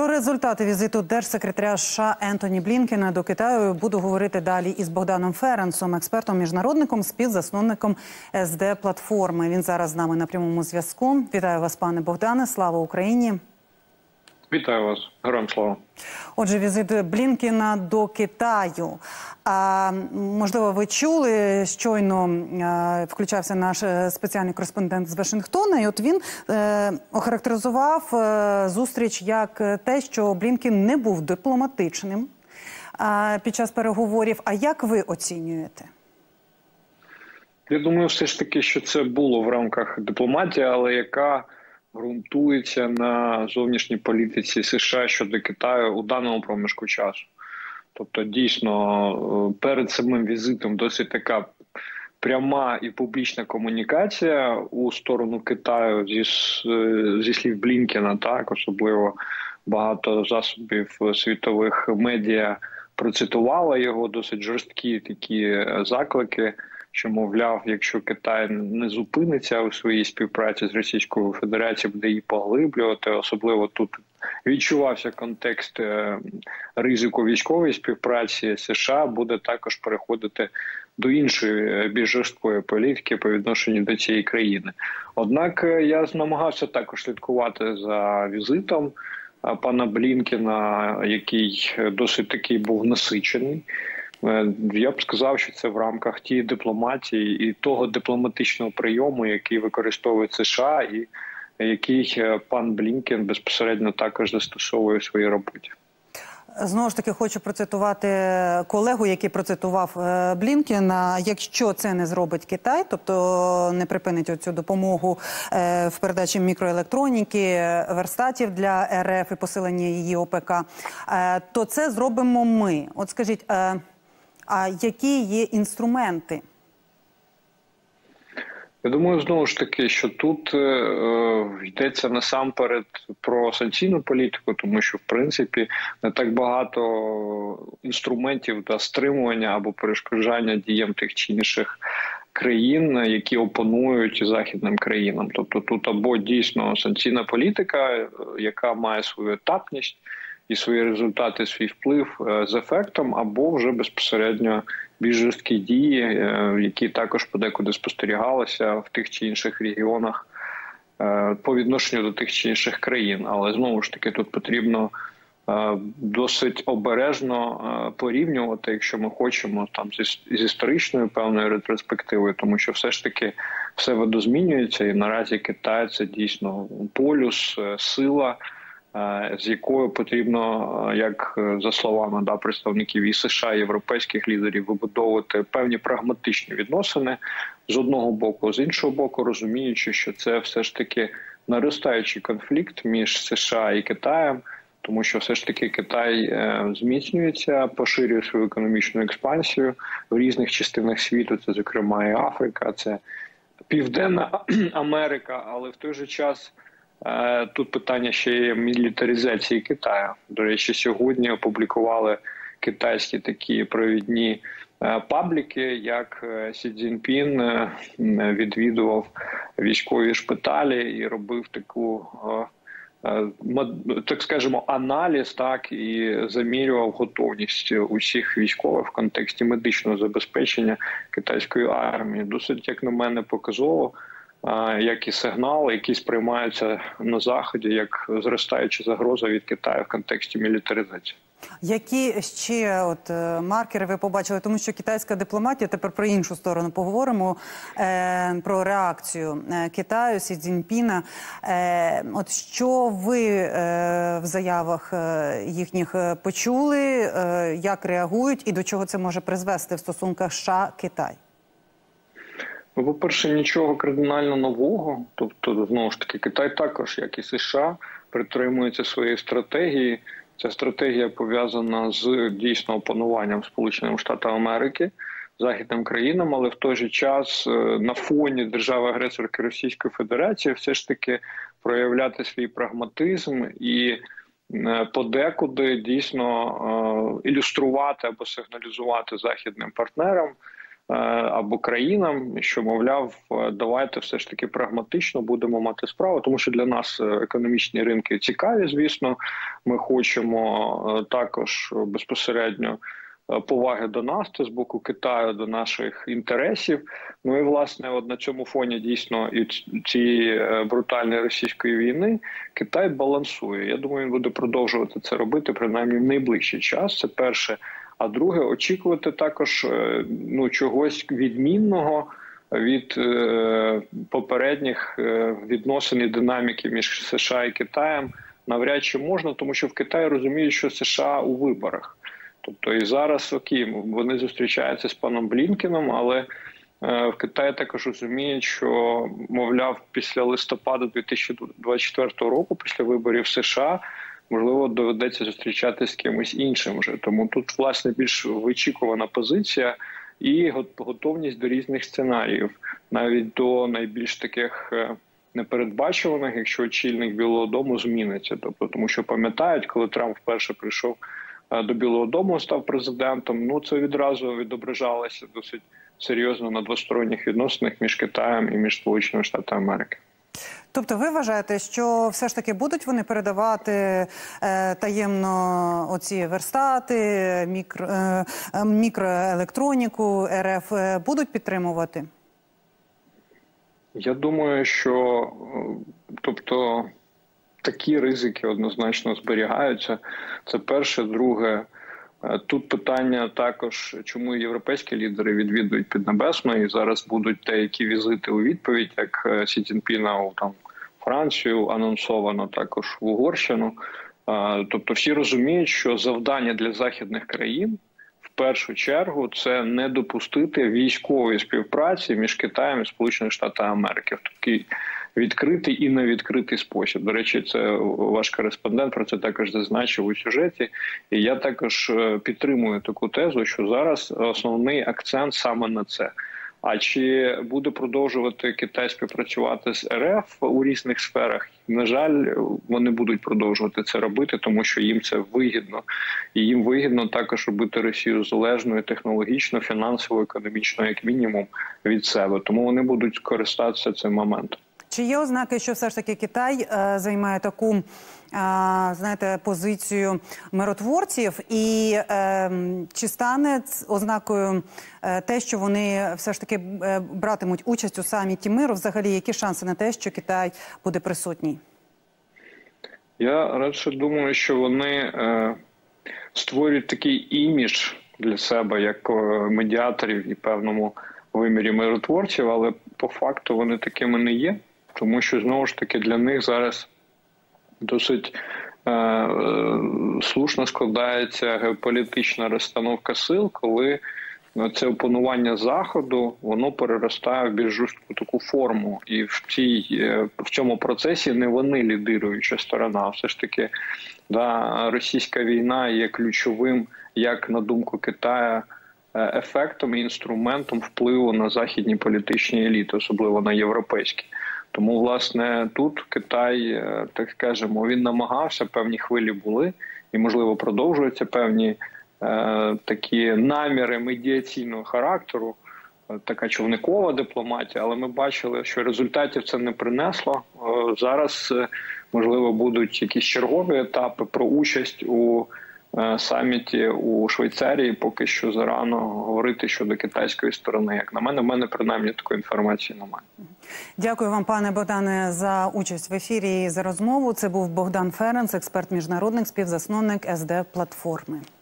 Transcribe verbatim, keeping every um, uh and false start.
Про результати візиту держсекретаря США Ентоні Блінкена до Китаю буду говорити далі із Богданом Ференцем, експертом-міжнародником, співзасновником ес де-платформи. Він зараз з нами на прямому зв'язку. Вітаю вас, пане Богдане. Слава Україні. Вітаю вас. Героям слава. Отже, візит Блінкена до Китаю. А, можливо, ви чули, щойно а, включався наш спеціальний кореспондент з Вашингтона, і от він е, охарактеризував е, зустріч як те, що Блінкен не був дипломатичним а, під час переговорів. А як ви оцінюєте? Я думаю, все ж таки, що це було в рамках дипломатії, але яка ґрунтується на зовнішній політиці США щодо Китаю у даному проміжку часу. Тобто, дійсно, перед самим візитом досить така пряма і публічна комунікація у сторону Китаю зі, зі слів Блінкена, так, особливо багато засобів світових медіа процитували його, досить жорсткі такі заклики, що, мовляв, якщо Китай не зупиниться у своїй співпраці з Російською Федерацією, буде її поглиблювати. Особливо тут відчувався контекст ризику військової співпраці. США буде також переходити до іншої, більш жорсткої політики по відношенню до цієї країни. Однак я намагався також слідкувати за візитом пана Блінкена, який досить такий був насичений. Я б сказав, що це в рамках тієї дипломатії і того дипломатичного прийому, який використовує США і який пан Блінкен безпосередньо також застосовує у своїй роботі. Знову ж таки, хочу процитувати колегу, який процитував Блінкена. Якщо це не зробить Китай, тобто не припинить оцю допомогу в передачі мікроелектроніки, верстатів для ер еф і посилення її о пе ка, то це зробимо ми. От скажіть, а які є інструменти? Я думаю, знову ж таки, що тут е, йдеться насамперед про санкційну політику, тому що, в принципі, не так багато інструментів для стримування або перешкоджання діям тих чи інших країн, які опонують західним країнам. Тобто тут або дійсно санкційна політика, яка має свою етапність і свої результати, свій вплив з ефектом, або вже безпосередньо більш жорсткі дії, які також подекуди спостерігалися в тих чи інших регіонах по відношенню до тих чи інших країн. Але знову ж таки тут потрібно досить обережно порівнювати, якщо ми хочемо, там з, з історичною певною ретроспективою, тому що все ж таки все видозмінюється, і наразі Китай – це дійсно полюс, сила, з якою потрібно, як за словами да, представників і США, і європейських лідерів, вибудовувати певні прагматичні відносини з одного боку, з іншого боку, розуміючи, що це все ж таки наростаючий конфлікт між США і Китаєм, тому що все ж таки Китай е, зміцнюється, поширює свою економічну експансію в різних частинах світу, це зокрема і Африка, це Південна Америка, але в той же час тут питання ще є мілітаризації Китаю. До речі, сьогодні опублікували китайські такі провідні пабліки, як Сі Цзіньпін відвідував військові шпиталі і робив таку, так скажемо, аналіз, так, і замірював готовність усіх військових в контексті медичного забезпечення китайської армії. Досить, як на мене, показово, як і сигнали, які сприймаються на Заході як зростаюча загроза від Китаю в контексті мілітаризації. Які ще от маркери ви побачили? Тому що китайська дипломатія, тепер про іншу сторону поговоримо, е, про реакцію Китаю, Сі Цзіньпіна. Е, от що ви е, в заявах їхніх почули, е, як реагують і до чого це може призвести в стосунках США-Китай? Ну, по-перше, нічого кардинально нового. Тобто, знову ж таки, Китай також, як і США, притримується своєї стратегії. Ця стратегія пов'язана з дійсно опануванням Сполученим Штатам Америки, західним країнам, але в той же час на фоні держави-агресорки Російської Федерації все ж таки проявляти свій прагматизм і подекуди дійсно ілюструвати або сигналізувати західним партнерам або країнам, що, мовляв, давайте все ж таки прагматично будемо мати справу, тому що для нас економічні ринки цікаві, звісно. Ми хочемо також безпосередньо поваги до нас, це з боку Китаю, до наших інтересів. Ну і, власне, от на цьому фоні дійсно і цієї брутальної російської війни Китай балансує. Я думаю, він буде продовжувати це робити, принаймні в найближчий час. Це перше. А друге, очікувати також ну, чогось відмінного від е, попередніх е, відносин і динаміки між США і Китаєм навряд чи можна, тому що в Китаї розуміють, що США у виборах. Тобто і зараз, окей, вони зустрічаються з паном Блінкеном, але е, в Китаї також розуміють, що, мовляв, після листопада дві тисячі двадцять четвертого року, після виборів США, можливо, доведеться зустрічатися з кимось іншим вже. Тому тут, власне, більш вичікувана позиція і готовність до різних сценаріїв, навіть до найбільш таких непередбачуваних, якщо очільник Білого дому зміниться. Тобто, тому що пам'ятають, коли Трамп вперше прийшов до Білого дому, став президентом, ну це відразу відображалося досить серйозно на двосторонніх відносинах між Китаєм і між Сполученими Штатами Америки. Тобто ви вважаєте, що все ж таки будуть вони передавати е, таємно оці верстати, мікро, е, мікроелектроніку, РФ е, будуть підтримувати? Я думаю, що тобто такі ризики однозначно зберігаються. Це перше. Друге, тут питання також, чому європейські лідери відвідують Піднебесну, і зараз будуть деякі візити у відповідь, як Сі Цзіньпіна у там Францію, анонсовано також в Угорщину. Тобто всі розуміють, що завдання для західних країн в першу чергу це не допустити військової співпраці між Китаєм і Сполученими Штатами Америки в такий відкритий і невідкритий спосіб. До речі, це ваш кореспондент про це також зазначив у сюжеті. І я також підтримую таку тезу, що зараз основний акцент саме на це. А чи буде продовжувати Китай співпрацювати з РФ у різних сферах? На жаль, вони будуть продовжувати це робити, тому що їм це вигідно. І їм вигідно також робити Росію залежною технологічно, фінансово, економічно, як мінімум, від себе. Тому вони будуть користатися цим моментом. Чи є ознаки, що все ж таки Китай е, займає таку, е, знаєте, позицію миротворців? І е, чи стане ознакою е, те, що вони все ж таки е, братимуть участь у саміті миру? Взагалі, які шанси на те, що Китай буде присутній? Я радше думаю, що вони е, створюють такий імідж для себе, як медіаторів і певному вимірі миротворців, але по факту вони такими не є. Тому що, знову ж таки, для них зараз досить е, е, слушно складається геополітична розстановка сил, коли це опанування Заходу, воно переростає в більш жорстку таку форму. І в, цій, е, в цьому процесі не вони лідируюча сторона, а все ж таки да, російська війна є ключовим, як на думку Китаю, ефектом і інструментом впливу на західні політичні еліти, особливо на європейські. Тому, власне, тут Китай, так скажемо, він намагався, певні хвилі були, і, можливо, продовжуються певні е, такі наміри медіаційного характеру, така човникова дипломатія, але ми бачили, що результатів це не принесло. Е, зараз, можливо, будуть якісь чергові етапи про участь у саміті у Швейцарії. Поки що зарано говорити щодо китайської сторони. Як на мене, в мене принаймні такої інформації немає. Дякую вам, пане Богдане, за участь в ефірі і за розмову. Це був Богдан Ференц, експерт міжнародник, співзасновник ес де платформи.